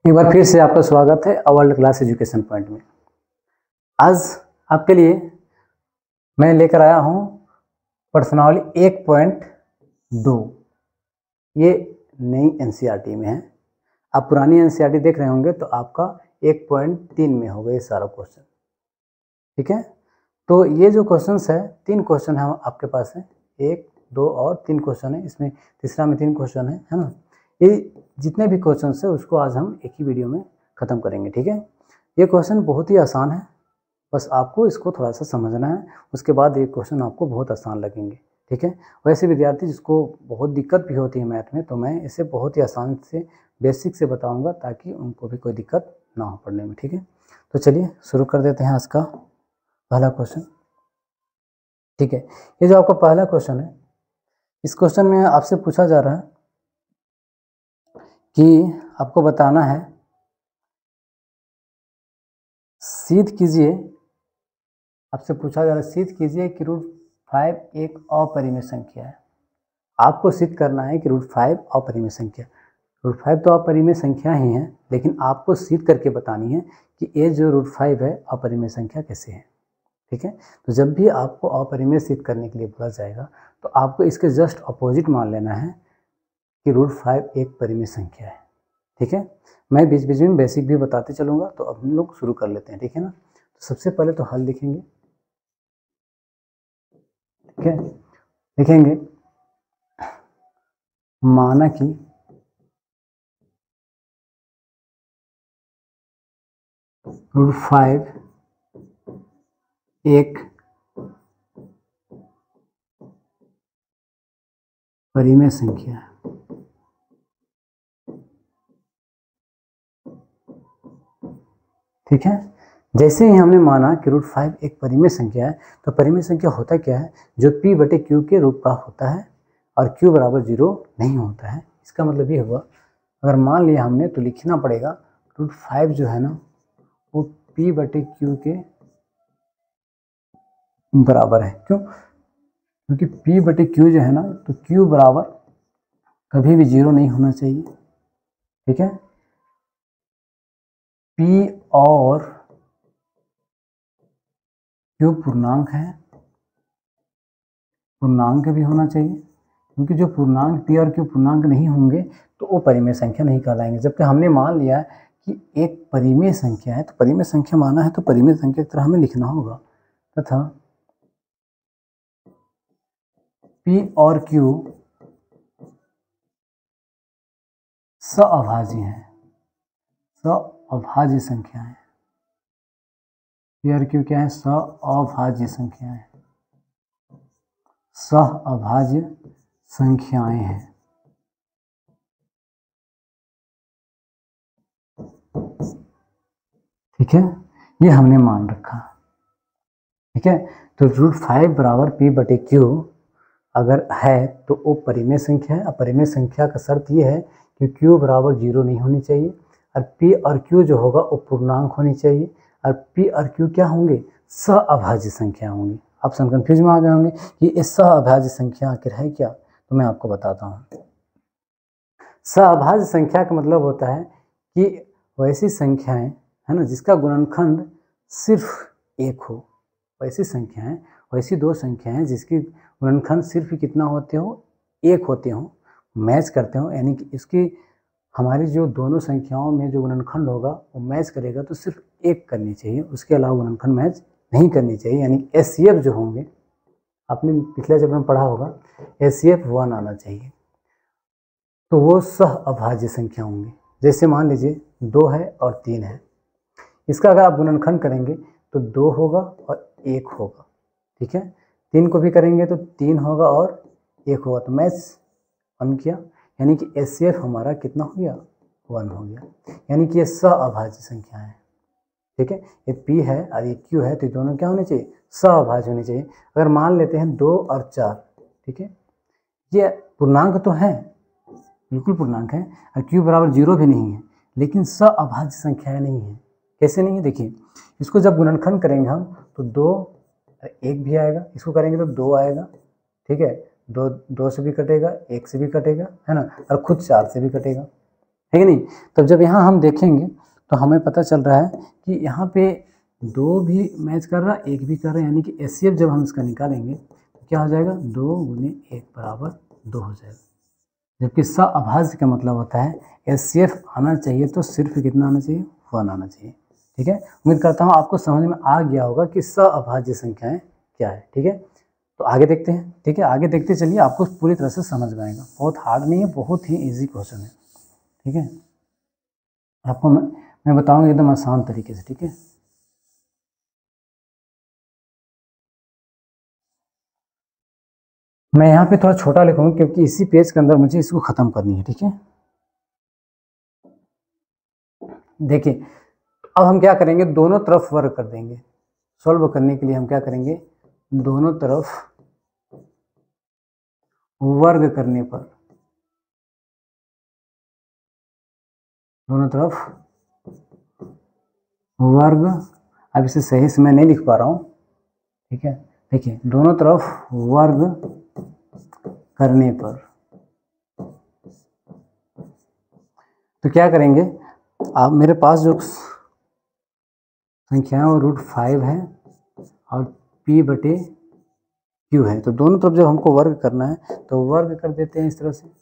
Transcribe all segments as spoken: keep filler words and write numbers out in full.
एक बार फिर से आपका स्वागत है वर्ल्ड क्लास एजुकेशन पॉइंट में। आज आपके लिए मैं लेकर आया हूँ प्रश्नावली एक पॉइंट दो। ये नई एनसीईआरटी में है। आप पुरानी एनसीईआरटी देख रहे होंगे तो आपका एक पॉइंट तीन में होगा ये सारा क्वेश्चन। ठीक है, तो ये जो क्वेश्चंस है, तीन क्वेश्चन है आपके पास है, एक दो और तीन क्वेश्चन है, इसमें तीसरा में तीन क्वेश्चन है है ना। ये जितने भी क्वेश्चन है उसको आज हम एक ही वीडियो में ख़त्म करेंगे। ठीक है, ये क्वेश्चन बहुत ही आसान है, बस आपको इसको थोड़ा सा समझना है, उसके बाद ये क्वेश्चन आपको बहुत आसान लगेंगे। ठीक है, वैसे विद्यार्थी जिसको बहुत दिक्कत भी होती है मैथ में, तो मैं इसे बहुत ही आसान से बेसिक से बताऊंगा ताकि उनको भी कोई दिक्कत ना हो पढ़ने में। ठीक है, तो चलिए शुरू कर देते हैं आज का पहला क्वेश्चन। ठीक है, ये जो आपका पहला क्वेश्चन है, इस क्वेश्चन में आपसे पूछा जा रहा है कि आपको बताना है, सिद्ध कीजिए, आपसे पूछा जा रहा है सिद्ध कीजिए कि रूट फाइव एक अपरिमेय संख्या है। आपको सिद्ध करना है कि रूट फाइव अपरिमेय संख्या। रूट फाइव तो अपरिमेय संख्या ही है, लेकिन आपको सिद्ध करके बतानी है कि ये जो रूट फाइव है अपरिमेय संख्या कैसे है। ठीक है, तो जब भी आपको अपरिमेय सिद्ध करने के लिए बोला जाएगा तो आपको इसके जस्ट अपोजिट मान लेना है कि रूट फाइव एक परिमेय संख्या है। ठीक है, मैं बीच बीच में बेसिक भी बताते चलूँगा, तो अब हम लोग शुरू कर लेते हैं। ठीक है ना, तो सबसे पहले तो हल लिखेंगे। ठीक है, लिखेंगे माना कि रूट फाइव एक परिमेय संख्या है। ठीक है, जैसे ही हमने माना कि रूट फाइव एक परिमेय संख्या है, तो परिमेय संख्या होता क्या है, जो p बटे क्यू के रूप का होता है और q बराबर जीरो नहीं होता है। इसका मतलब ये हुआ, अगर मान लिया हमने तो लिखना पड़ेगा रूट फाइव जो है ना वो p बटे क्यू के बराबर है। क्यों? क्योंकि p बटे क्यू जो है ना, तो q बराबर कभी भी जीरो नहीं होना चाहिए। ठीक है, p और q पूर्णांक है, पूर्णांक भी होना चाहिए, क्योंकि जो पूर्णांक p और q पूर्णांक नहीं होंगे तो वो परिमेय संख्या नहीं कहलाएंगे। जबकि हमने मान लिया कि एक परिमेय संख्या है, तो परिमेय संख्या माना है तो परिमेय संख्या की तरह हमें लिखना होगा, तथा p और q सअभाज्य हैं, सअभाज्य संख्या है। p और q क्या है? सअभाज्य संख्या है, सअभाज्य संख्याएं हैं। ठीक है, ये हमने मान रखा। ठीक है, तो रूट फाइव बराबर p बटे क्यू अगर है तो वो परिमेय संख्या है। अपरिमेय संख्या का शर्त ये है कि q बराबर जीरो नहीं होनी चाहिए, और p और q जो होगा वो पूर्णांक होनी चाहिए, और p और q क्या होंगे? सअभाज्य संख्या होंगी। आप सब कंफ्यूज में आ गए होंगे कि ये सअभाज्य संख्या आखिर है क्या, तो मैं आपको बताता हूँ। सअभाज्य संख्या का मतलब होता है कि वैसी संख्याएं है ना जिसका गुणनखंड सिर्फ एक हो, वैसी संख्याएं, वैसी दो संख्याएं जिसकी गुणनखंड सिर्फ कितना होते हो? एक होते हो, मैच करते हो, यानी कि इसकी हमारी जो दोनों संख्याओं में जो गुणनखंड होगा वो मैच करेगा तो सिर्फ एक करनी चाहिए, उसके अलावा गुणनखंड मैच नहीं करनी चाहिए। यानी एस सी एफ जो होंगे, आपने पिछले चैप्टर में पढ़ा होगा, एस सी एफ वन आना चाहिए, तो वो सहअभाज्य संख्या होंगी। जैसे मान लीजिए दो है और तीन है, इसका अगर आप गुणनखंड करेंगे तो दो होगा और एक होगा। ठीक है, तीन को भी करेंगे तो तीन होगा और एक होगा, तो मैच वन किया, यानी कि एस सी एफ हमारा कितना हो गया? वन हो गया, यानी कि ये सअभाज्य संख्या है। ठीक है, ये p है और ये q है, तो दोनों क्या होने चाहिए? सअभाज्य होने चाहिए। अगर मान लेते हैं दो और चार, ठीक है, ये पूर्णांक तो है, बिल्कुल पूर्णांक है, और q बराबर जीरो भी नहीं है, लेकिन सअभाज्य संख्याएं नहीं है। कैसे नहीं है? देखिए, इसको जब गुणनखंड करेंगे हम तो दो एक भी आएगा, इसको करेंगे तो दो आएगा। ठीक है, दो दो से भी कटेगा, एक से भी कटेगा, है ना, और खुद चार से भी कटेगा, है कि नहीं। तब जब यहाँ हम देखेंगे तो हमें पता चल रहा है कि यहाँ पे दो भी मैच कर रहा है, एक भी कर रहा है, यानी कि एच सी एफ जब हम इसका निकालेंगे तो क्या हो जाएगा, दो गुने एक बराबर दो हो जाएगा। जबकि स अभाज्य का मतलब होता है एच सी एफ आना चाहिए तो सिर्फ कितना आना चाहिए, वन आना चाहिए। ठीक है, उम्मीद करता हूँ आपको समझ में आ गया होगा कि स अभाज्य संख्याएं क्या है। ठीक है, तो आगे देखते हैं। ठीक है, आगे देखते चलिए, आपको पूरी तरह से समझ में आएगा। बहुत हार्ड नहीं है, बहुत ही ईजी क्वेश्चन है। ठीक है, आपको मैं, मैं बताऊंगा एकदम आसान तरीके से। ठीक है, मैं यहाँ पे थोड़ा छोटा लिखूंगा क्योंकि इसी पेज के अंदर मुझे इसको ख़त्म करनी है। ठीक है, देखिए अब हम क्या करेंगे, दोनों तरफ वर्ग कर देंगे। सॉल्व करने के लिए हम क्या करेंगे, दोनों तरफ वर्ग करने पर, दोनों तरफ वर्ग, अब इसे सही से मैं नहीं लिख पा रहा हूँ। ठीक है, देखिए दोनों तरफ वर्ग करने पर तो क्या करेंगे, आप मेरे पास जो संख्या है वो रूट फाइव है और p बटे q है, तो दोनों तरफ जब हमको वर्ग करना है तो वर्ग कर देते हैं इस तरह से।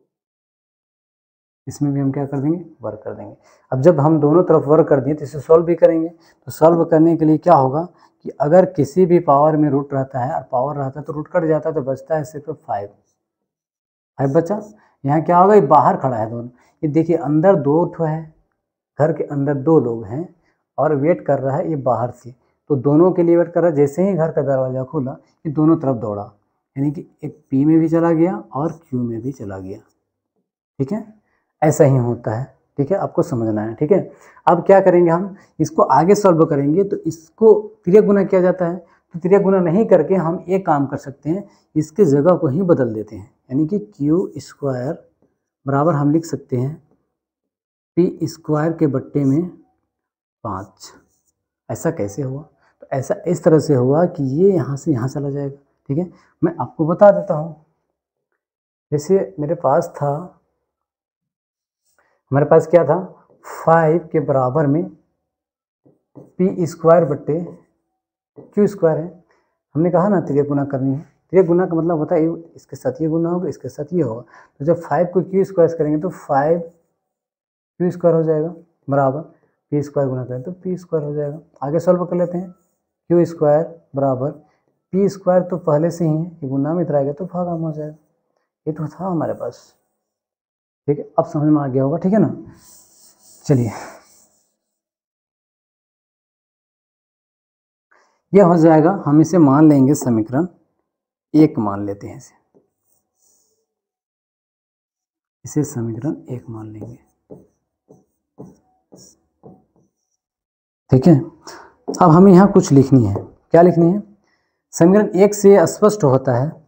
इसमें भी हम क्या कर देंगे, वर्ग कर देंगे। अब जब हम दोनों तरफ वर्ग कर दिए तो इसे सॉल्व भी करेंगे। तो सॉल्व करने के लिए क्या होगा कि अगर किसी भी पावर में रूट रहता है और पावर रहता है तो रूट कट जाता है, तो बचता है सिर्फ फाइव। फाइव बचा, यहाँ क्या होगा, ये बाहर खड़ा है दोनों। ये देखिए अंदर दो ठो है, घर के अंदर दो लोग हैं और वेट कर रहा है ये बाहर से, तो दोनों के लिए वेट कर रहा है। जैसे ही घर का दरवाज़ा खुला ये दोनों तरफ दौड़ा, यानी कि एक पी में भी चला गया और क्यू में भी चला गया। ठीक है, ऐसा ही होता है। ठीक है, आपको समझना है। ठीक है, अब क्या करेंगे, हम इसको आगे सॉल्व करेंगे तो इसको त्रिया गुना किया जाता है, तो त्रिया गुना नहीं करके हम एक काम कर सकते हैं, इसके जगह को ही बदल देते हैं, यानी कि क्यू स्क्वायर बराबर हम लिख सकते हैं पी स्क्वायर के बट्टे में पाँच। ऐसा कैसे हुआ, तो ऐसा इस तरह से हुआ कि ये यहाँ से यहाँ चला जाएगा। ठीक है, मैं आपको बता देता हूँ। जैसे मेरे पास था, हमारे पास क्या था, फाइव के बराबर में पी स्क्वायर बट्टे क्यू स्क्वायर है। हमने कहा ना त्रिया गुना करनी है। त्रिया गुना का मतलब होता है इसके साथ ये गुना होगा, इसके साथ ये होगा। तो जब फाइव को क्यू स्क्वायर करेंगे तो फाइव क्यू स्क्वायर हो जाएगा बराबर पी स्क्वायर गुना करें तो पी स्क्वायर हो जाएगा। आगे सॉल्व कर लेते हैं। क्यू स्क्वायर बराबर पी स्क्वायर तो पहले से ही है, ये गुना में इधर आएगा तो भागाम हो जाएगा। ये तो था हमारे पास। ठीक है, अब समझ में आ गया होगा। ठीक है ना, चलिए यह हो जाएगा। हम इसे मान लेंगे समीकरण एक, मान लेते हैं इसे इसे समीकरण एक मान लेंगे। ठीक है, अब हमें यहाँ कुछ लिखनी है। क्या लिखनी है, समीकरण एक से स्पष्ट होता है,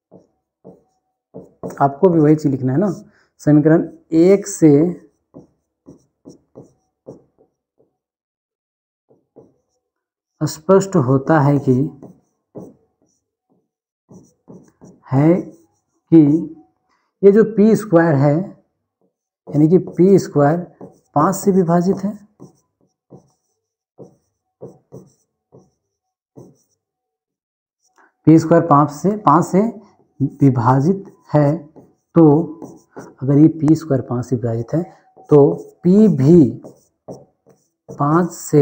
आपको भी वही चीज लिखना है ना। समीकरण एक से स्पष्ट होता है कि है कि ये जो पी स्क्वायर है, यानी कि पी स्क्वायर पाँच से विभाजित है। पी स्क्वायर पाँच से पाँच से विभाजित है, तो अगर ये पी स्क्वायर पाँच से विभाजित है तो पी भी पाँच से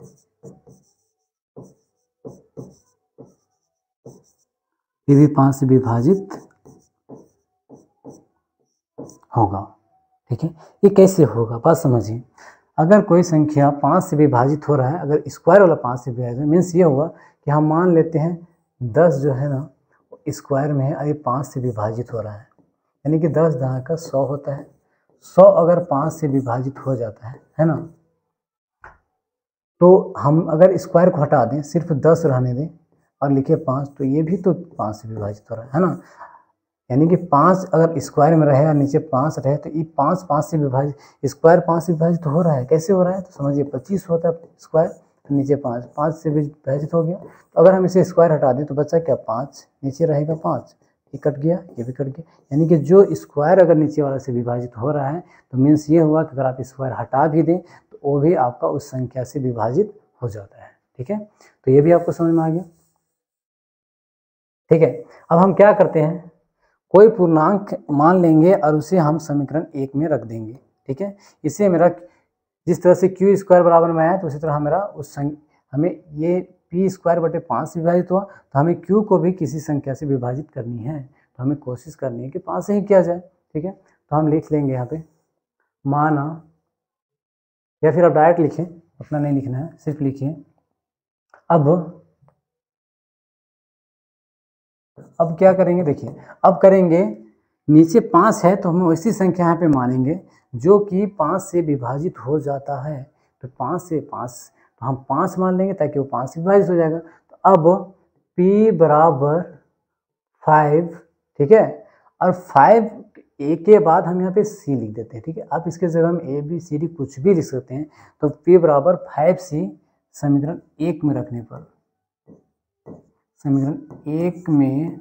पी भी पाँच से विभाजित होगा। ठीक है, ये कैसे होगा, बात समझिए। अगर कोई संख्या पाँच से विभाजित हो रहा है, अगर स्क्वायर वाला पाँच से विभाजित है, मीन्स ये होगा कि हम मान लेते हैं दस जो है ना स्क्वायर में है और ये पाँच से विभाजित हो रहा है, यानी कि दस दहा का सौ होता है। सौ अगर पाँच से विभाजित हो जाता है है ना, तो हम अगर स्क्वायर को हटा दें, सिर्फ दस रहने दें और लिखे पाँच, तो ये भी तो पाँच से विभाजित हो रहा है है ना। यानी कि पाँच अगर स्क्वायर में रहे और नीचे पाँच रहे तो ये पाँच पाँच से विभाजित, स्क्वायर पाँच से विभाजित हो रहा है। कैसे हो रहा है, तो समझिए पच्चीस होता है स्क्वायर, तो नीचे पाँच, पाँच से विभाजित हो गया। तो अगर हम इसे स्क्वायर हटा दें तो बचा क्या, पाँच, नीचे रहेगा पाँच, ये कट गया, ये भी कट गया, यानी कि जो स्क्वायर अगर नीचे वाला से विभाजित हो रहा है तो मीन्स ये हुआ कि अगर आप स्क्वायर हटा भी दें तो वो भी आपका उस संख्या से विभाजित हो जाता है। ठीक है, तो ये भी आपको समझ में आ गया। ठीक है, अब हम क्या करते हैं, कोई पूर्णांक मान लेंगे और उसे हम समीकरण एक में रख देंगे। ठीक है, इससे मेरा जिस तरह से क्यू स्क्वायर बराबर में आया तो उसी तरह मेरा उस संग, हमें ये पी स्क्वायर बटे पाँच से विभाजित हुआ तो हमें क्यू को भी किसी संख्या से विभाजित करनी है, तो हमें कोशिश करनी है कि पाँच से ही किया जाए। ठीक है, तो हम लिख लेंगे यहाँ पे माना, या फिर आप डायरेक्ट लिखें, अपना नहीं लिखना है, सिर्फ लिखिए। अब अब क्या करेंगे, देखिए अब करेंगे, नीचे पाँच है तो हम वैसी संख्या यहाँ पे मानेंगे जो कि पाँच से विभाजित हो जाता है, तो पाँच से पाँच तो हम पाँच मान लेंगे ताकि वो पाँच से विभाजित हो जाएगा। तो अब p बराबर फाइव, ठीक है, और फाइव ए के बाद हम यहाँ पे c लिख देते हैं। ठीक है, अब इसके जगह हम ए बी सी डी कुछ भी लिख सकते हैं, तो p बराबर फाइव सी समीकरण एक में रखने पर, समीकरण एक में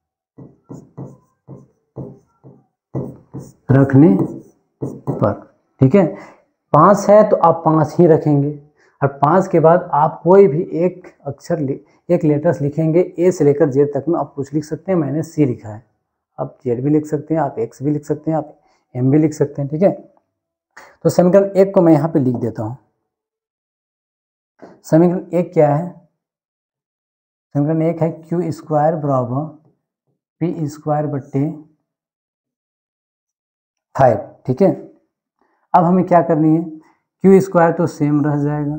रखने पर, ठीक है, पाँच है तो आप पाँच ही रखेंगे, और पाँच के बाद आप कोई भी एक अक्षर एक लेटर्स लिखेंगे, ए से लेकर जेड तक में आप कुछ लिख सकते हैं, मैंने सी लिखा है, आप जेड भी लिख सकते हैं, आप एक्स भी लिख सकते हैं, आप एम भी लिख सकते हैं। ठीक है, तो समीकरण एक को मैं यहाँ पे लिख देता हूँ। समीकरण एक क्या है, समीकरण एक है क्यू स्क्वायर बराबर पी स्क्वायर बट्टे फाइव। ठीक है, अब हमें क्या करनी है, क्यू स्क्वायर तो सेम रह जाएगा,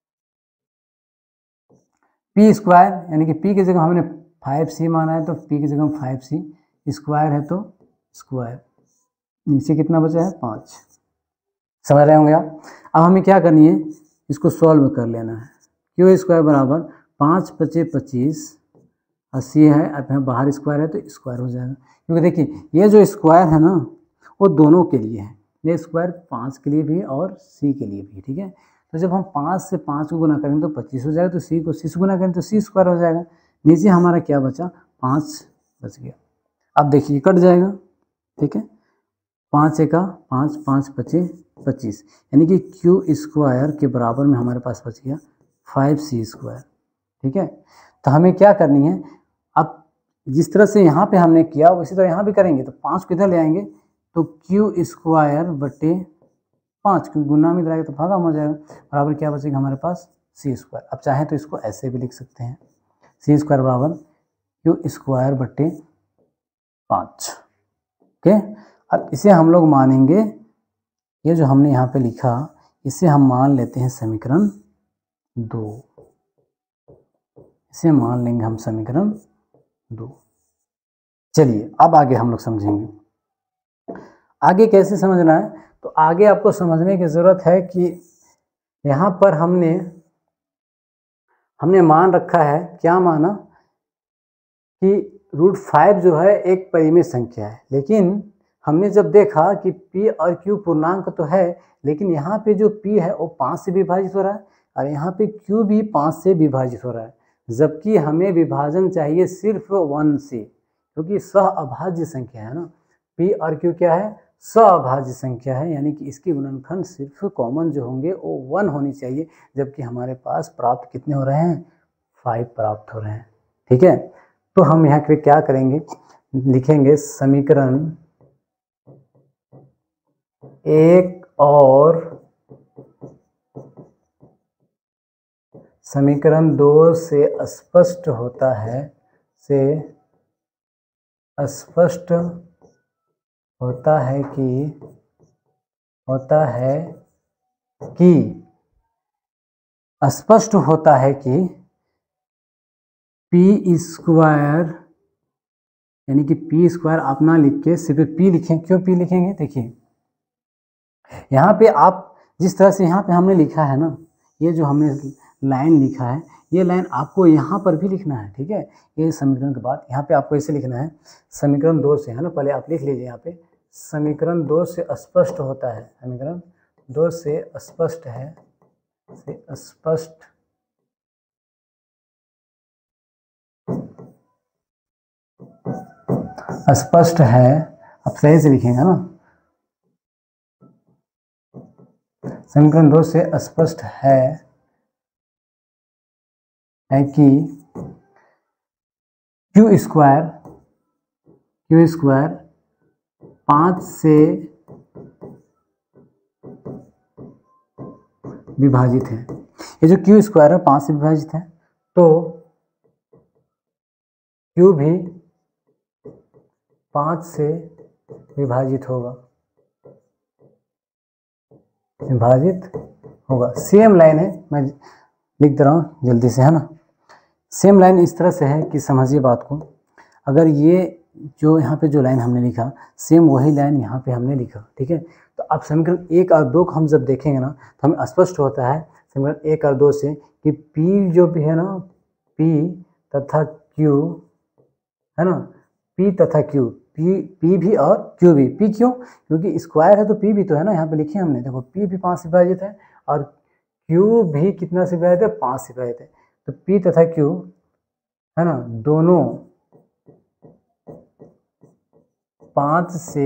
पी स्क्वायर यानी कि पी की जगह हमने फाइव सी माना है तो पी की जगह फाइव सी, स्क्वायर है तो स्क्वायर, नीचे कितना बचा है, पाँच। समझ रहे होंगे आप। अब हमें क्या करनी है, इसको सॉल्व कर लेना है। क्यू स्क्वायर बराबर पाँच पचे पच्चीस, अस्सी है, अब यहाँ बाहर स्क्वायर है तो स्क्वायर हो जाएगा, क्योंकि देखिए ये जो स्क्वायर है ना वो दोनों के लिए है, ये स्क्वायर पाँच के लिए भी और सी के लिए भी। ठीक है, तो जब हम पाँच से पाँच को गुना करेंगे तो पच्चीस हो जाएगा, तो सी को सी से गुना करेंगे तो सी स्क्वायर हो जाएगा, नीचे हमारा क्या बचा, पाँच बच गया। अब देखिए कट जाएगा, ठीक है, पाँच एक का पाँच, पाँच पचे पच्चीस, यानी कि क्यू स्क्वायर के बराबर में हमारे पास बच गया फाइव सी स्क्वायर। ठीक है, तो हमें क्या करनी है, अब जिस तरह से यहाँ पे हमने किया उसी तरह यहाँ भी करेंगे, तो पाँच को इधर ले आएंगे तो क्यू स्क्वायर बटे पाँच, क्योंकि गुना में रहेगा तो भागाम हो जाएगा, बराबर क्या बचेगा हमारे पास, सी स्क्वायर। अब चाहे तो इसको ऐसे भी लिख सकते हैं, सी स्क्वायर बराबर क्यू स्क्वायर बटे पाँच। ओके, अब इसे हम लोग मानेंगे, ये जो हमने यहाँ पे लिखा इसे हम मान लेते हैं समीकरण दो, इसे मान लेंगे हम समीकरण दो। चलिए अब आगे हम लोग समझेंगे, आगे कैसे समझना है, तो आगे आपको समझने की ज़रूरत है कि यहाँ पर हमने हमने मान रखा है, क्या माना कि रूट फाइव जो है एक परिमेय संख्या है, लेकिन हमने जब देखा कि p और q पूर्णांक तो है, लेकिन यहाँ पे जो p है वो पाँच से विभाजित हो रहा है और यहाँ पे q भी पाँच से विभाजित हो रहा है, जबकि हमें विभाजन चाहिए सिर्फ वन से, क्योंकि सह अभाज्य संख्या है ना, p और q क्या है, सअभाज्य संख्या है, यानी कि इसके गुणनखंड सिर्फ कॉमन जो होंगे वो वन होनी चाहिए, जबकि हमारे पास प्राप्त कितने हो रहे हैं, फाइव प्राप्त हो रहे हैं। ठीक है, तो हम यहाँ पे क्या करेंगे, लिखेंगे समीकरण एक और समीकरण दो से स्पष्ट होता है, से स्पष्ट होता है कि होता है कि स्पष्ट होता है कि पी स्क्वायर यानी कि पी स्क्वायर आप ना लिख के सिर्फ पी लिखें, क्यों पी लिखेंगे, देखिए यहाँ पे आप जिस तरह से यहाँ पे हमने लिखा है ना, ये जो हमने लाइन लिखा है ये लाइन आपको यहाँ पर भी लिखना है। ठीक है, ये समीकरण के बाद यहाँ पे आपको ऐसे लिखना है, समीकरण दो से, है ना, पहले आप लिख लीजिए यहाँ पे, समीकरण दो से स्पष्ट होता है, समीकरण दो से स्पष्ट है, से स्पष्ट अस्पष्ट है, अब सही से लिखेंगे ना, समीकरण दो से अस्पष्ट है है कि क्यू स्क्वायर क्यू स्क्वायर पाँच से विभाजित है। ये जो क्यू स्क्वायर है पाँच से विभाजित है, तो क्यू भी पाँच से विभाजित होगा विभाजित होगा। सेम लाइन है, मैं लिख दे रहा हूँ जल्दी से, है ना। सेम लाइन इस तरह से है कि समझिए बात को, अगर ये जो यहाँ पे जो लाइन हमने लिखा सेम वही लाइन यहाँ पे हमने लिखा, ठीक है। तो अब समीकरण एक और दो को हम जब देखेंगे ना तो हमें स्पष्ट होता है समीकरण एक और दो से कि P जो भी है ना, P तथा Q है ना, P तथा Q, P P भी और Q भी। P क्यों? क्योंकि स्क्वायर है तो P भी तो है ना, यहाँ पे लिखे हमने, देखो P भी पाँच से विभाजित है और Q भी कितना से विभाजित है, पाँच से विभाजित है। तो P तथा Q है ना, दोनों पाँच से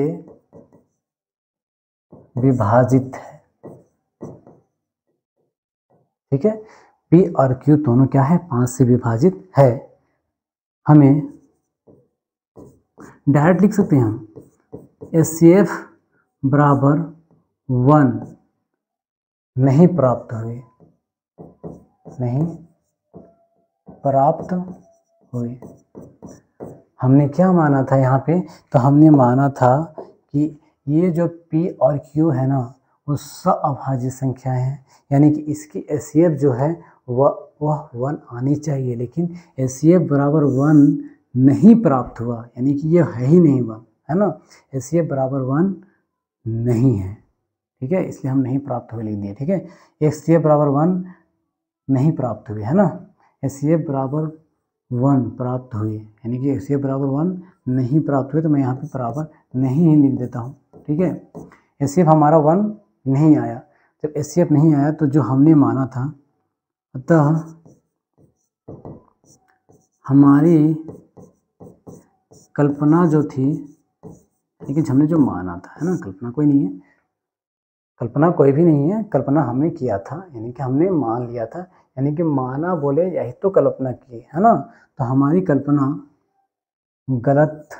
विभाजित है, ठीक है। P और Q दोनों क्या है, पाँच से विभाजित है। हमें डायरेक्ट लिख सकते हैं हम एच सी एफ बराबर वन नहीं प्राप्त हुए नहीं प्राप्त हुए। हमने क्या माना था यहाँ पे, तो हमने माना था कि ये जो P और Q है ना वो सअभाज्य संख्या है, यानी कि इसकी एच सी एफ जो है वह वह वन आनी चाहिए, लेकिन एच सी एफ बराबर वन नहीं प्राप्त हुआ, यानी कि ये है ही नहीं वन, है ना। एच सी एफ बराबर वन नहीं है, ठीक है, इसलिए हम नहीं प्राप्त हुए लिख दिए, ठीक है। एच सी एफ बराबर वन नहीं प्राप्त हुए, है ना। एच सी एफ बराबर वन प्राप्त हुए, यानी कि एच सी एफ बराबर वन नहीं प्राप्त हुए, तो मैं यहाँ पे बराबर नहीं ही लिख देता हूँ, ठीक है। एच सी एफ हमारा वन नहीं आया, जब एच सी एफ नहीं आया तो जो हमने माना था, अतः हमारी कल्पना जो थी, लेकिन हमने जो माना था, है ना, कल्पना कोई नहीं है, कल्पना कोई भी नहीं है, कल्पना हमने किया था, यानी कि हमने मान लिया था, यानी कि माना बोले यही तो कल्पना की, है ना। तो हमारी कल्पना गलत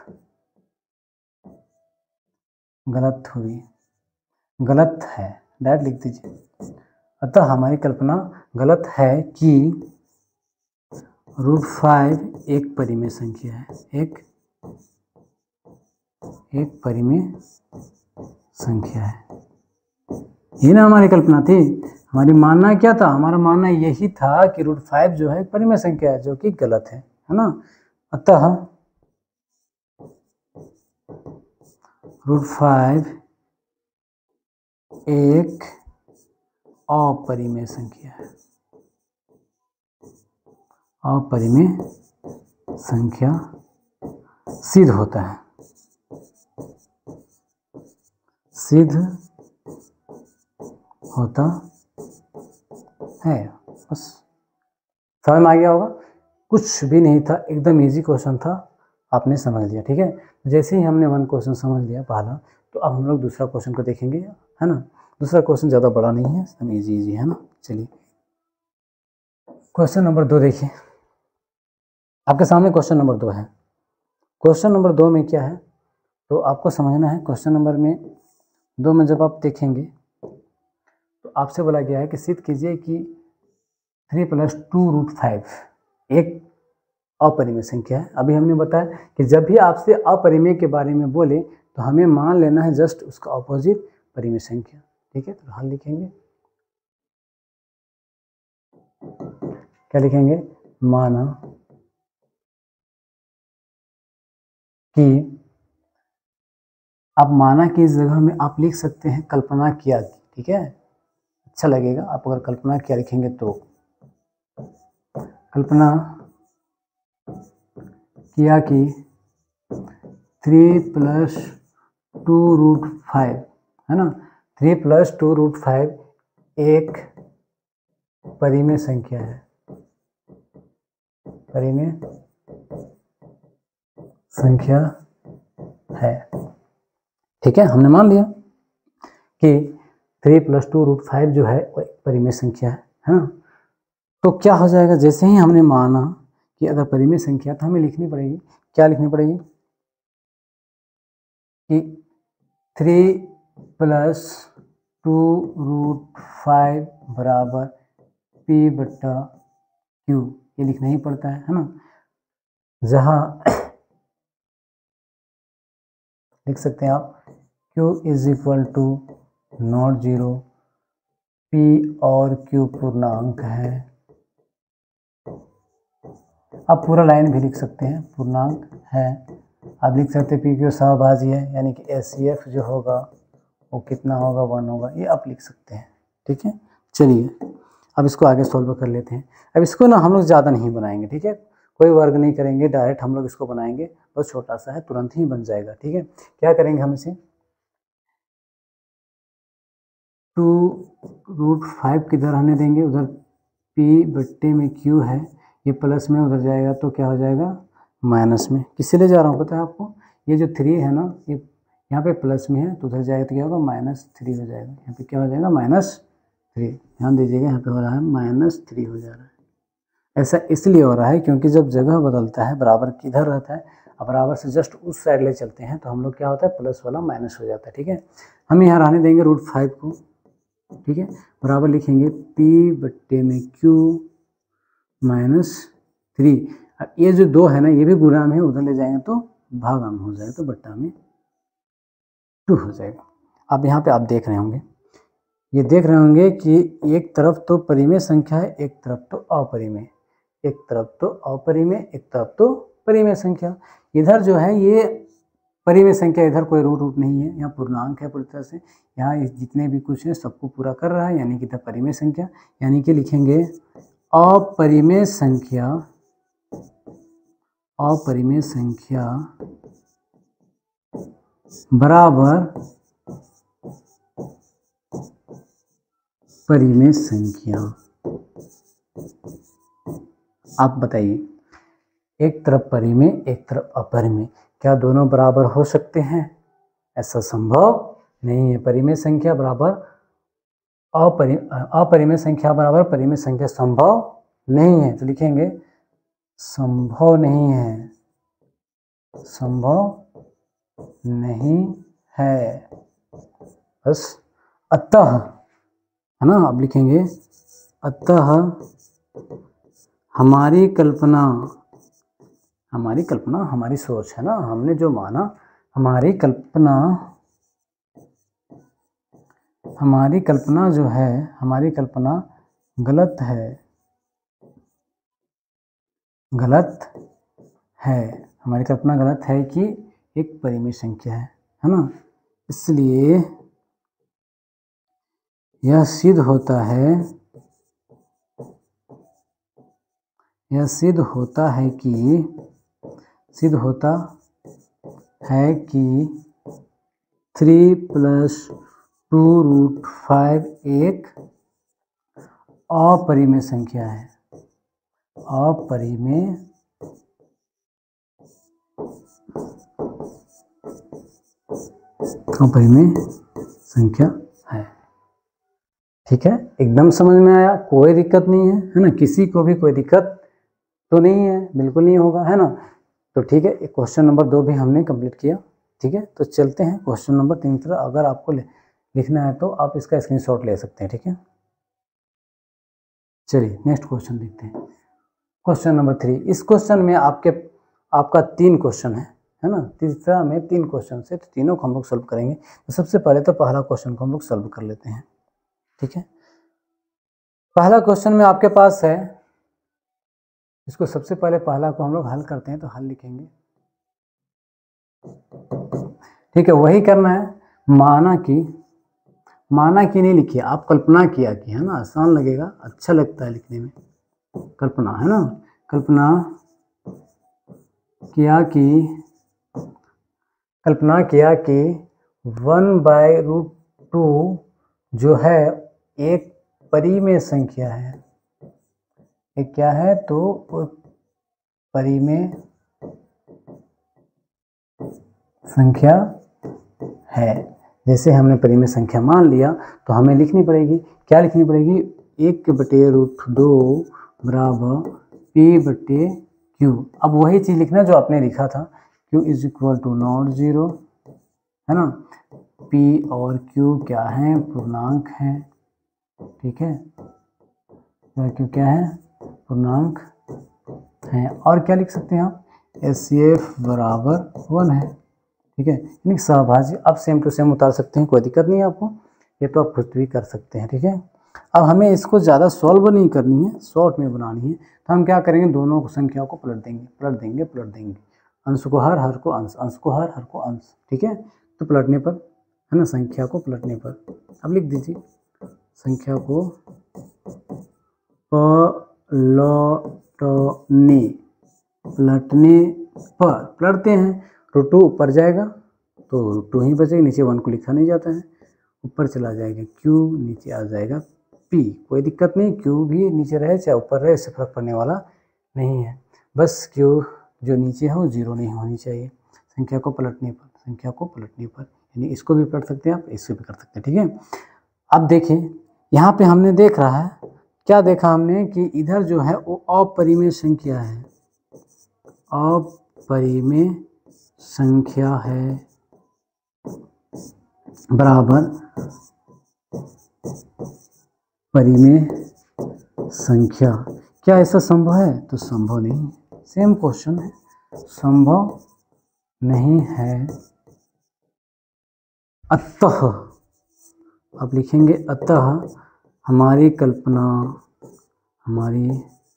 गलत हुई, गलत है, डायरेक्ट लिख दीजिए। अतः हमारी कल्पना गलत है कि रूट फाइव एक परिमेय संख्या है, एक एक परिमेय संख्या है। ये ना हमारी कल्पना थी, हमारी मानना क्या था, हमारा मानना यही था कि रूट फाइव जो है एक परिमेय संख्या है, जो कि गलत है, है ना। अतः रूट फाइव एक अपरिमेय संख्या है, अपरिमेय संख्या सिद्ध होता है, सिद्ध होता है। बस समझ में आ गया होगा, कुछ भी नहीं था, एकदम इजी क्वेश्चन था, आपने समझ लिया, ठीक है। जैसे ही हमने वन क्वेश्चन समझ लिया पहला, तो अब हम लोग दूसरा क्वेश्चन को देखेंगे, है ना। दूसरा क्वेश्चन ज़्यादा बड़ा नहीं है, एकदम इजी इजी है ना। चलिए क्वेश्चन नंबर दो देखिए, आपके सामने क्वेश्चन नंबर दो है। क्वेश्चन नंबर दो में क्या है, तो आपको समझना है, क्वेश्चन नंबर में दो में जब आप देखेंगे तो आपसे बोला गया है कि सिद्ध कीजिए कि three plus two root five एक अपरिमेय संख्या है। अभी हमने बताया कि जब भी आपसे अपरिमेय के बारे में बोले तो हमें मान लेना है जस्ट उसका ऑपोजिट परिमेय संख्या, ठीक है। तो हल लिखेंगे, क्या लिखेंगे, माना कि, आप माना की इस जगह में आप लिख सकते हैं कल्पना किया, ठीक है, अच्छा लगेगा। आप अगर कल्पना किया लिखेंगे तो कल्पना किया कि three plus two root five, है ना, three plus two root five एक परिमेय संख्या है, परिमेय संख्या है। ठीक है, हमने मान लिया कि three plus two root five जो है वो एक परिमेय संख्या है, है ना। तो क्या हो जाएगा, जैसे ही हमने माना कि अगर परिमेय संख्या तो हमें लिखनी पड़ेगी, क्या लिखनी पड़ेगी कि three plus two root five बराबर पी बट्टा क्यू, ये लिखना ही पड़ता है, है ना। जहाँ लिख सकते हैं आप Q is equal to not zero, P और Q पूर्णांक है। आप पूरा लाइन भी लिख सकते हैं, पूर्णांक है। आप लिख सकते हैं P Q सहभाजी है, यानी कि एस सी एफ जो होगा वो कितना होगा, वन होगा, ये आप लिख सकते हैं। ठीक है, चलिए अब इसको आगे सॉल्व कर लेते हैं। अब इसको ना हम लोग ज़्यादा नहीं बनाएंगे, ठीक है, कोई वर्ग नहीं करेंगे, डायरेक्ट हम लोग इसको बनाएंगे, बस छोटा सा है, तुरंत ही बन जाएगा। ठीक है, क्या करेंगे हम इसे, टू रूट फाइव किधर रहने देंगे, उधर पी बट्टे में क्यू है, ये प्लस में उधर जाएगा तो क्या हो जाएगा माइनस में। किससे ले जा रहा हूँ पता है आपको, ये जो थ्री है ना, ये यहाँ पे प्लस में है तो उधर जाएगा तो क्या होगा माइनस थ्री हो जाएगा, यहाँ पे क्या हो जाएगा माइनस थ्री। ध्यान दीजिएगा, यहाँ पे हो रहा है माइनस थ्री हो जा रहा है। ऐसा इसलिए हो रहा है क्योंकि जब जगह बदलता है, बराबर किधर रहता है, अब बराबर से जस्ट उस साइड ले चलते हैं तो हम लोग क्या होता है प्लस वाला माइनस हो जाता है। ठीक है, हम यहाँ रहने देंगे रूट फाइव को। ठीक है, बराबर लिखेंगे p बट्टे में q माइनस थ्री। अब ये जो दो है ना, ये भी गुणा में उधर ले जाएंगे तो भागा में हो जाएगा, तो बट्टा में टू हो जाएगा। अब यहाँ पे आप देख रहे होंगे, ये देख रहे होंगे कि एक तरफ तो परिमेय संख्या है, एक तरफ तो अपरिमेय, एक तरफ तो अपरिमेय, एक तरफ तो परिमेय संख्या। इधर जो है ये परिमेय संख्या, इधर कोई रूट रूट नहीं है, यहाँ पूर्णांक है पूरी तरह से, यहाँ जितने भी कुछ है सबको पूरा कर रहा है, यानी कि इधर परिमेय संख्या, यानी कि लिखेंगे अपरिमेय संख्या, अपरिमेय संख्या बराबर परिमेय संख्या। आप बताइए, एक तरफ परिमेय एक तरफ अपरिमेय, क्या दोनों बराबर हो सकते हैं? ऐसा संभव नहीं है। परिमेय संख्या बराबर अपरि अपरिमेय संख्या बराबर परिमेय संख्या संभव नहीं है, तो लिखेंगे संभव नहीं है, संभव नहीं है बस। अतः, है ना, अब लिखेंगे अतः हमारी कल्पना, हमारी कल्पना हमारी सोच है ना, हमने जो माना, हमारी कल्पना, हमारी कल्पना जो है, हमारी कल्पना गलत है, गलत है, हमारी कल्पना गलत है कि एक परिमेय संख्या है, है ना। इसलिए यह सिद्ध होता है, यह सिद्ध होता है कि सिद्ध होता है कि three plus two root five एक अपरिमेय संख्या है, अपरिमेय अपरिमेय संख्या है। ठीक है, एकदम समझ में आया, कोई दिक्कत नहीं है, है ना, किसी को भी कोई दिक्कत तो नहीं है, बिल्कुल नहीं होगा, है ना। तो ठीक है, क्वेश्चन नंबर दो भी हमने कंप्लीट किया। ठीक है, तो चलते हैं क्वेश्चन नंबर तीन तरह। अगर आपको लिखना है तो आप इसका स्क्रीनशॉट ले सकते हैं। ठीक है, चलिए नेक्स्ट क्वेश्चन देखते हैं, क्वेश्चन नंबर थ्री। इस क्वेश्चन में आपके आपका तीन क्वेश्चन है, है ना, तीसरा में तीन क्वेश्चन से, तो तीनों को हम लोग सॉल्व करेंगे। तो सबसे पहले तो पहला क्वेश्चन को हम लोग सॉल्व कर लेते हैं। ठीक है, पहला क्वेश्चन में आपके पास है, इसको सबसे पहले पहला को हम लोग हल करते हैं, तो हल लिखेंगे। ठीक है, वही करना है, माना कि, माना कि नहीं लिखिए, आप कल्पना किया कि, है ना, आसान लगेगा, अच्छा लगता है लिखने में, कल्पना, है ना, कल्पना किया कि, कल्पना किया कि वन बाय रूट टू जो है एक परिमेय संख्या है, एक क्या है, तो परिमेय संख्या है। जैसे हमने परिमेय संख्या मान लिया तो हमें लिखनी पड़ेगी, क्या लिखनी पड़ेगी, एक बटे रूट दो बराबर पी बटे क्यू। अब वही चीज़ लिखना जो आपने लिखा था, Q is equal to not zero, है ना, पी और क्यू क्या है, पूर्णांक है, ठीक है, क्यू क्या है, पूर्णांक है। और क्या लिख सकते हैं आप, एस सी एफ बराबर वन है, ठीक है, यानी सहभाज्य। अब सेम टू सेम उतार सकते हैं, कोई दिक्कत नहीं है आपको, ये तो आप खुद भी कर सकते हैं, ठीक है। अब हमें इसको ज़्यादा सॉल्व नहीं करनी है, शॉर्ट में बनानी है, तो हम क्या करेंगे, दोनों संख्याओं को पलट देंगे पलट देंगे पलट देंगे, अंश को हर, हर को अंश, अंश को हर, हर को अंश, ठीक है। तो पलटने पर, है ना, संख्या को पलटने पर, अब लिख दीजिए संख्या को पलटने पलटने पर, पलटते हैं, रूट टू ऊपर जाएगा तो रूट टू ही बचेगा, नीचे वन को लिखा नहीं जाता है, ऊपर चला जाएगा क्यू, नीचे आ जाएगा पी, कोई दिक्कत नहीं, क्यू भी नीचे रहे चाहे ऊपर रहे, इससे फर्क पड़ने वाला नहीं है, बस क्यू जो नीचे है वो जीरो नहीं होनी चाहिए संख्या को पलटने पर, संख्या को पलटने पर, यानी इसको भी पलट सकते हैं आप, इसको भी कर सकते हैं, ठीक है। अब देखिए यहाँ पे हमने देख रहा है, क्या देखा हमने कि इधर जो है वो अपरिमेय संख्या है, अपरिमेय संख्या है बराबर परिमेय संख्या। क्या ऐसा संभव है, तो संभव नहीं, सेम क्वेश्चन है, संभव नहीं है। अतः, अब लिखेंगे अतः हमारी कल्पना, हमारी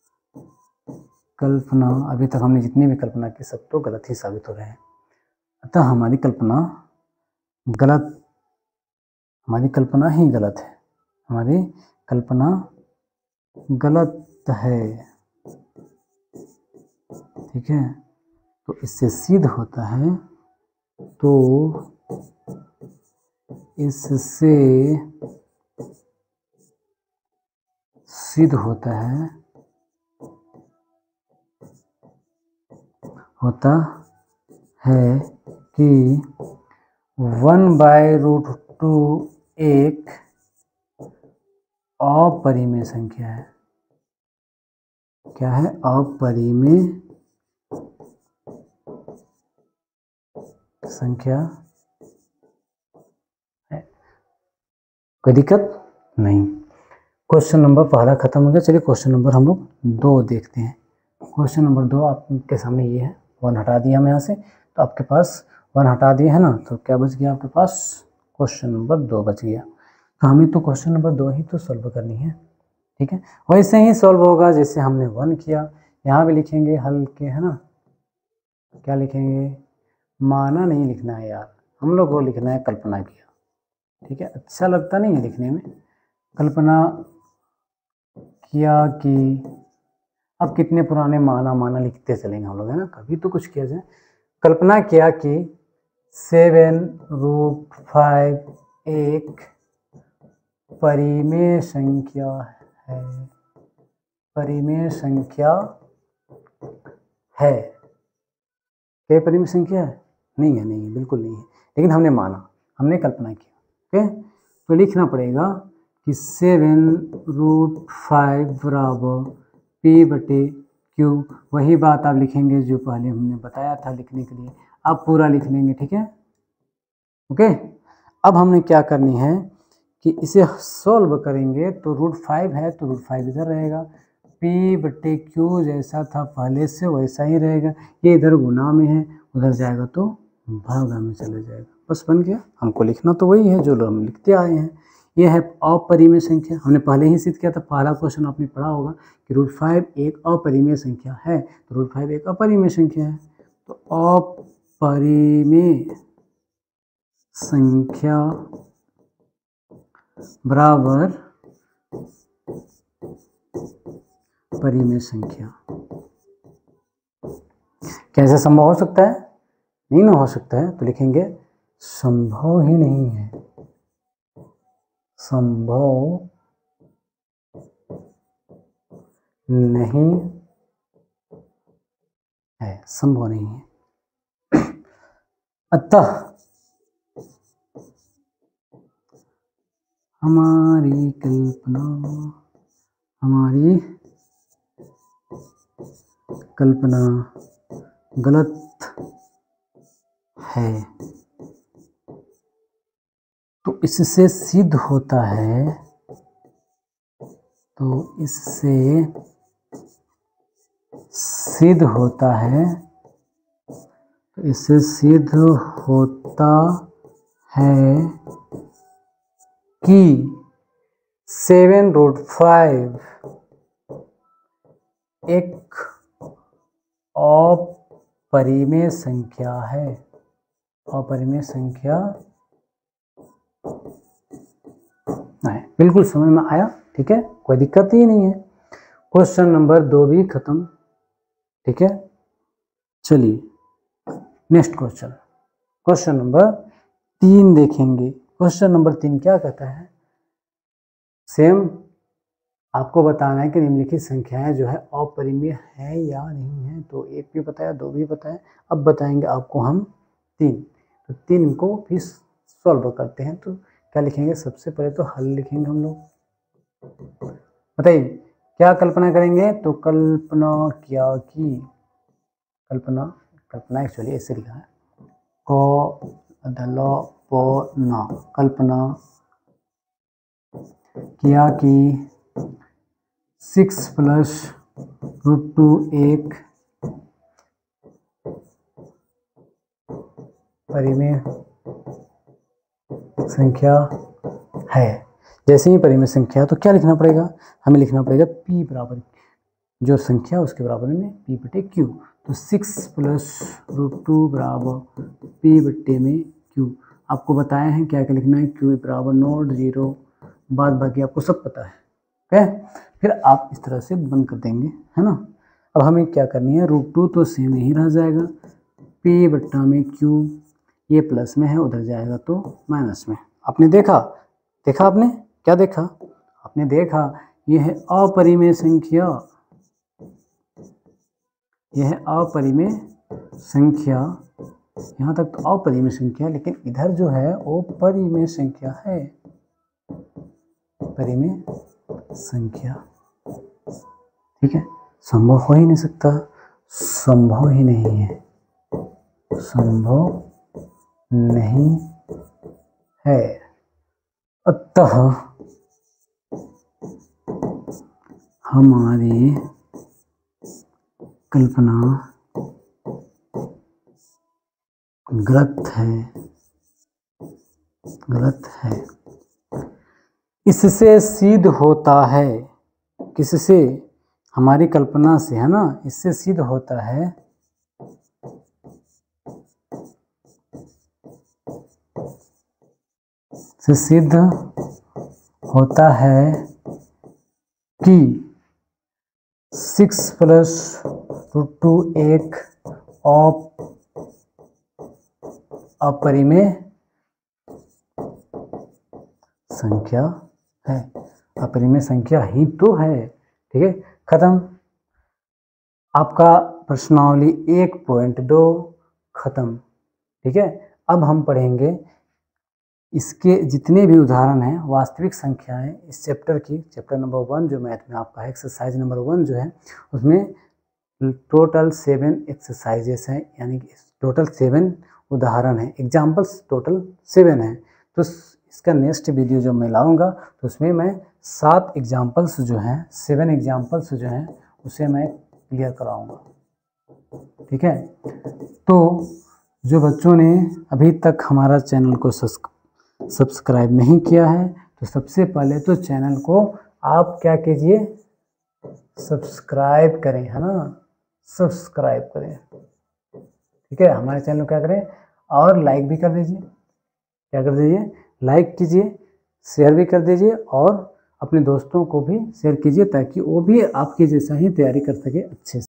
कल्पना, अभी तक हमने जितनी भी कल्पना की सब तो गलत ही साबित हो रहे हैं। अतः हमारी कल्पना गलत, हमारी कल्पना ही गलत है, हमारी कल्पना गलत है, ठीक है। तो इससे सिद्ध होता है, तो इससे सिद्ध होता है, होता है कि वन बाय रूट टू एक अपरिमेय संख्या है। क्या है, अपरिमेय संख्या है, कोई दिक्कत नहीं। क्वेश्चन नंबर पहला खत्म हो गया, चलिए क्वेश्चन नंबर हम लोग दो देखते हैं। क्वेश्चन नंबर दो आपके सामने ये है, वन हटा दिया हम यहाँ से, तो आपके पास वन हटा दिए है ना, तो क्या बच गया आपके पास, क्वेश्चन नंबर दो बच गया। तो हमें तो क्वेश्चन नंबर दो ही तो सॉल्व करनी है, ठीक है। वैसे ही सॉल्व होगा जैसे हमने वन किया, यहाँ भी लिखेंगे हल के, है ना, क्या लिखेंगे, माना नहीं लिखना है यार, हम लोग को लिखना है कल्पना किया, ठीक है, अच्छा लगता नहीं है लिखने में, कल्पना किया कि, अब कितने पुराने माना माना लिखते चलेंगे हम लोग, है ना, कभी तो कुछ किया जाए। कल्पना किया कि सेवन रूट फाइव एक परिमेय संख्या है, परिमेय संख्या है, क्या परिमेय संख्या है, नहीं है, नहीं है, बिल्कुल नहीं है, लेकिन हमने माना, हमने कल्पना किया, ओके। तो लिखना पड़ेगा कि सेवन रूट फाइव बराबर पी बटे क्यू, वही बात आप लिखेंगे जो पहले हमने बताया था लिखने के लिए, आप पूरा लिख लेंगे, ठीक है, ओके। अब हमने क्या करनी है कि इसे सॉल्व करेंगे, तो रूट फाइव है तो रूट फाइव इधर रहेगा, पी बटे क्यू जैसा था पहले से वैसा ही रहेगा, ये इधर गुना में है, उधर जाएगा तो भागा में चले जाएगा, बस बन गया। हमको लिखना तो वही है जो हम लिखते आए हैं, ये है अपरिमेय संख्या, हमने पहले ही सिद्ध किया था, पहला क्वेश्चन आपने पढ़ा होगा कि रूट फाइव एक अपरिमेय संख्या है, तो रूट फाइव एक अपरिमेय संख्या है, तो अपरिमेय संख्या बराबर परिमेय संख्या। कैसे संभव हो सकता है, नहीं ना हो सकता है, तो लिखेंगे संभव ही नहीं है, संभव नहीं है, संभव नहीं है। अतः हमारी कल्पना हमारी कल्पना गलत है। तो इससे सिद्ध होता है तो इससे सिद्ध होता है तो इससे सिद्ध होता है कि सेवन रूट फाइव एक अपरिमेय संख्या है। अपरिमेय संख्या नहीं, बिल्कुल समझ में आया। ठीक है, कोई दिक्कत ही नहीं है। क्वेश्चन नंबर दो भी खत्म। ठीक है, चलिए नेक्स्ट क्वेश्चन क्वेश्चन नंबर तीन देखेंगे। क्वेश्चन नंबर तीन क्या कहता है? सेम आपको बताना है कि निम्नलिखित संख्याएं जो है अपरिमेय है या नहीं है। तो एक भी पता है, दो भी पता है। अब बताएंगे आपको हम तीन। तो तीन को भी सॉल्व करते हैं। तो क्या लिखेंगे? सबसे पहले तो हल लिखेंगे हम लोग। बताइए क्या कल्पना करेंगे? तो कल्पना क्या की? कल्पना कल्पना एक्चुअली ऐसे लिखा है, कल्पना कल्पना किया कि सिक्स प्लस रूट टू एक परिमेय संख्या है। जैसे ही परिमेय संख्या तो क्या लिखना पड़ेगा? हमें लिखना पड़ेगा p बराबर जो संख्या उसके बराबर में p बटे q। तो सिक्स प्लस रूट टू बराबर p बटे में q। आपको बताया है क्या क्या लिखना है। q बराबर नोट जीरो, बाद बाकी आपको सब पता है। ओके, फिर आप इस तरह से बंद कर देंगे, है ना। अब हमें क्या करनी है? रूट टू तो सेम ही रह जाएगा, p बट्टा में q, ये प्लस में है, उधर जाएगा तो माइनस में। आपने देखा देखा आपने क्या देखा? आपने देखा ये है अपरिमेय संख्या, यह है अपरिमेय संख्या। यहाँ तक तो अपरिमेय संख्या, लेकिन इधर जो है वो परिमेय संख्या है। परिमेय संख्या, ठीक है। संभव हो ही नहीं सकता, संभव ही नहीं है, संभव नहीं है। अतः हमारी कल्पना गलत है, गलत है। इससे सिद्ध होता है, किससे? हमारी कल्पना से, है ना। इससे सिद्ध होता है से सिद्ध होता है कि सिक्स प्लस रूट टू एक अपरिमेय संख्या है। अपरिमेय संख्या ही तो है। ठीक है, खत्म। आपका प्रश्नावली एक पॉइंट दो खत्म। ठीक है, अब हम पढ़ेंगे इसके जितने भी उदाहरण हैं वास्तविक संख्याएं इस चैप्टर की, चैप्टर नंबर वन जो मैथ में आपका है, एक्सरसाइज नंबर वन जो है, उसमें टोटल सेवन एक्सरसाइजेस हैं, यानी कि टोटल सेवन उदाहरण हैं, एग्जाम्पल्स टोटल सेवन हैं। तो इसका नेक्स्ट वीडियो जो मैं लाऊंगा तो उसमें मैं सात एग्जाम्पल्स जो हैं, सेवन एग्जाम्पल्स जो हैं, उसे मैं क्लियर कराऊंगा। ठीक है, तो जो बच्चों ने अभी तक हमारा चैनल को सब्सक्राइब नहीं किया है तो सबसे पहले तो चैनल को आप क्या कीजिए? सब्सक्राइब करें, है ना, सब्सक्राइब करें। ठीक है, हमारे चैनल को क्या करें? और लाइक भी कर दीजिए। क्या कर दीजिए? लाइक कीजिए, शेयर भी कर दीजिए और अपने दोस्तों को भी शेयर कीजिए ताकि वो भी आपकी जैसा ही तैयारी कर सके अच्छे से।